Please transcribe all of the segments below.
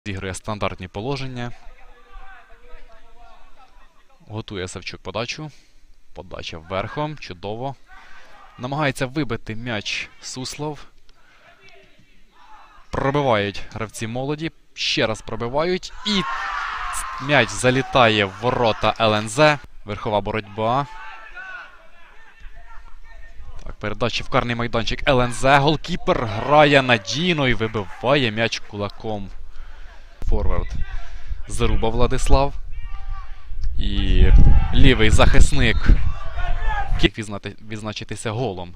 Зігрує стандартні положення. Готує Савчук подачу. Подача вверхом. Чудово. Намагається вибити м'яч Суслов. Пробивають гравці молоді. Ще раз пробивають. І м'яч залітає в ворота ЛНЗ. Верхова боротьба. Так, передача в карний майданчик ЛНЗ. Голкіпер грає надійно і вибиває м'яч кулаком. Форвард. Заруба Владислав. І лівий захисник відзначитися голом.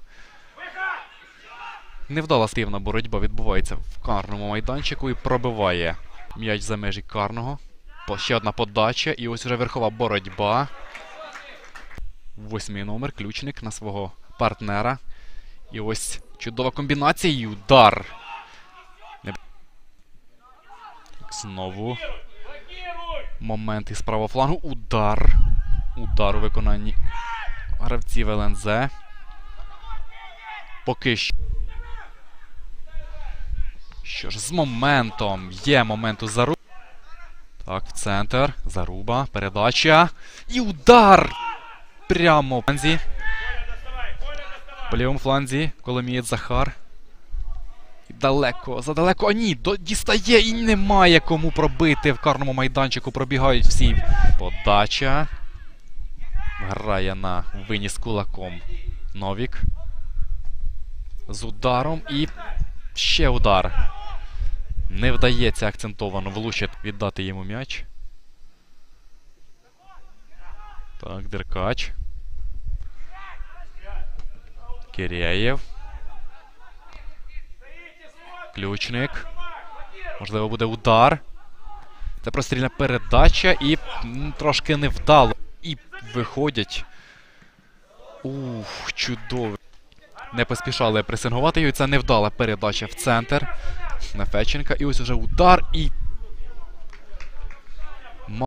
Невдала співна боротьба відбувається в карному майданчику і пробиває м'яч за межі карного. Ще одна подача і ось вже верхова боротьба. 8-й номер, Ключник на свого партнера. І ось чудова комбінація і удар. Знову момент із правого флангу. Удар. Удар у виконанні гравців ЛНЗ. Поки що. Що ж, з моментом. Є момент у Заруби. Так, в центр. Заруба. Передача. І удар! Прямо в фланзі. По лівому фланзі. Коломієць Захар. Далеко, задалеко. А ні, дістає і немає кому пробити. В карному майданчику пробігають всі. Подача. Грає на виніс кулаком Новік. З ударом і ще удар. Не вдається акцентовано влучити, віддати йому м'яч. Так, Деркач. Киряєв. Ключник. Можливо, буде удар. Це прострільна передача і трошки невдало. І виходять. Ух, чудово. Не поспішали пресингувати його. Це невдала передача в центр. На Федченка. І ось уже удар. І